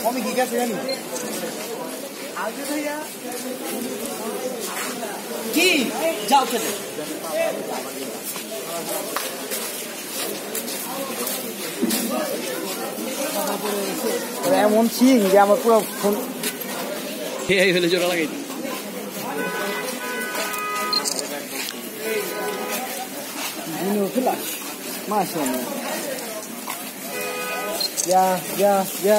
আমি কি গেছে জানি কি যাও খেলে এমন চিং যে আমার পুরো ফোন এই হলে জোড়া লাগাই খেলা মাশাআল্লাহ ya